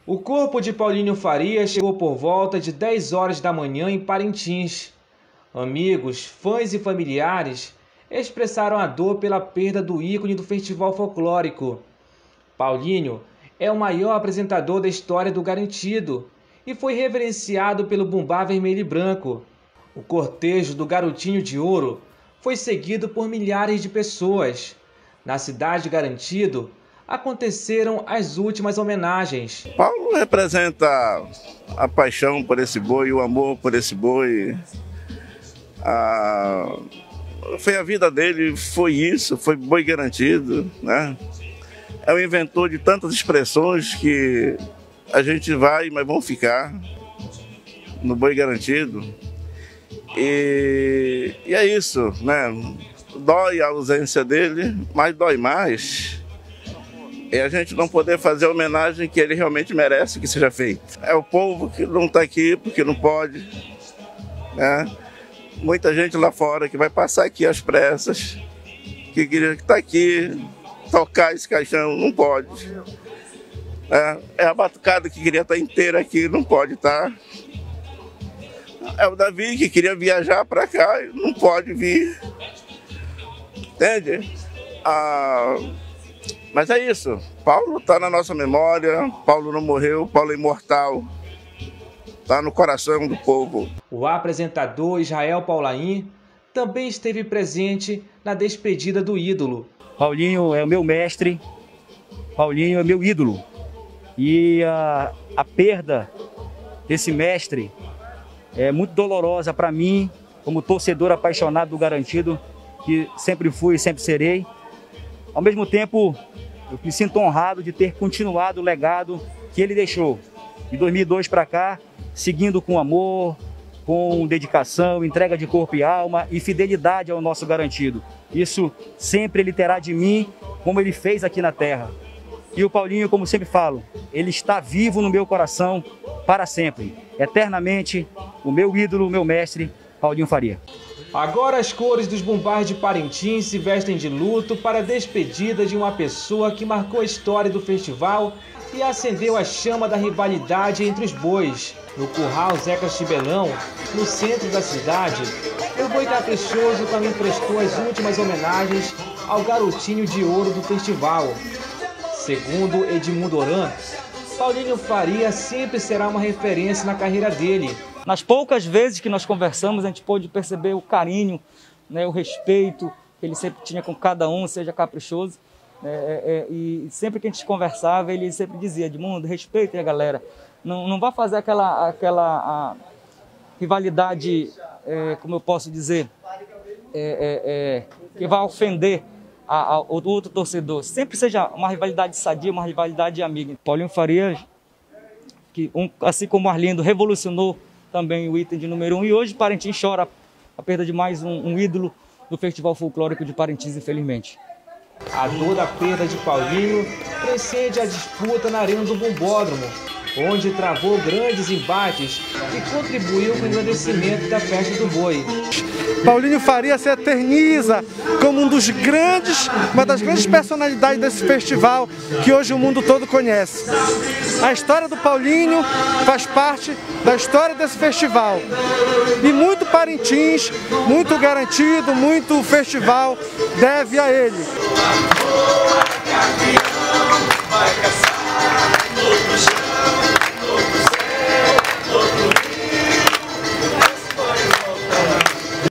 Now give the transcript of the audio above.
O corpo de Paulinho Faria chegou por volta de 10 horas da manhã em Parintins. Amigos, fãs e familiares expressaram a dor pela perda do ícone do festival folclórico. Paulinho é o maior apresentador da história do Garantido e foi reverenciado pelo Bumbá Vermelho e Branco. O cortejo do Garotinho de Ouro foi seguido por milhares de pessoas. Na cidade de Garantido, aconteceram as últimas homenagens. Paulo representa a paixão por esse boi, o amor por esse boi. Foi a vida dele, foi isso, foi boi garantido, né? É o inventor de tantas expressões que a gente vai, mas vão ficar no boi garantido. E é isso, né? Dói a ausência dele, mas dói mais é a gente não poder fazer a homenagem que ele realmente merece que seja feita. É o povo que não está aqui porque não pode, né? Muita gente lá fora que vai passar aqui às pressas, que queria estar aqui, tocar esse caixão, não pode. É a batucada que queria estar inteira aqui, não pode estar. É o Davi que queria viajar para cá, não pode vir. Entende? Mas é isso, Paulo está na nossa memória, Paulo não morreu, Paulo é imortal, está no coração do povo. O apresentador Israel Paulain também esteve presente na despedida do ídolo. Paulinho é o meu mestre, Paulinho é meu ídolo. E a perda desse mestre é muito dolorosa para mim, como torcedor apaixonado do Garantido, que sempre fui e sempre serei. Ao mesmo tempo, eu me sinto honrado de ter continuado o legado que ele deixou. De 2002 para cá, seguindo com amor, com dedicação, entrega de corpo e alma e fidelidade ao nosso Garantido. Isso sempre ele terá de mim, como ele fez aqui na terra. E o Paulinho, como sempre falo, ele está vivo no meu coração para sempre. Eternamente, o meu ídolo, o meu mestre, Paulinho Faria. Agora as cores dos Bumbás de Parintins se vestem de luto para a despedida de uma pessoa que marcou a história do festival e acendeu a chama da rivalidade entre os bois. No Curral Zeca Chibelão, no centro da cidade, o Boi Caprichoso também prestou as últimas homenagens ao Garotinho de Ouro do festival. Segundo Edmundo Oran, Paulinho Faria sempre será uma referência na carreira dele. Nas poucas vezes que nós conversamos, a gente pôde perceber o carinho, né, o respeito que ele sempre tinha com cada um, seja Caprichoso. E sempre que a gente conversava, ele sempre dizia: Edmundo, respeite a galera. Não vá fazer aquela rivalidade, como eu posso dizer, que vai ofender o outro torcedor. Sempre seja uma rivalidade sadia, uma rivalidade amiga. Paulinho Faria, que assim como o Arlindo revolucionou também o item de número 1, e hoje Parintins chora a perda de mais um ídolo do Festival Folclórico de Parintins, infelizmente. A dor da perda de Paulinho precede a disputa na Arena do Bumbódromo, onde travou grandes embates e contribuiu com o engrandecimento da festa do boi. Paulinho Faria se eterniza como uma das grandes personalidades desse festival que hoje o mundo todo conhece. A história do Paulinho faz parte da história desse festival. E muito Parintins, muito Garantido, muito festival deve a ele.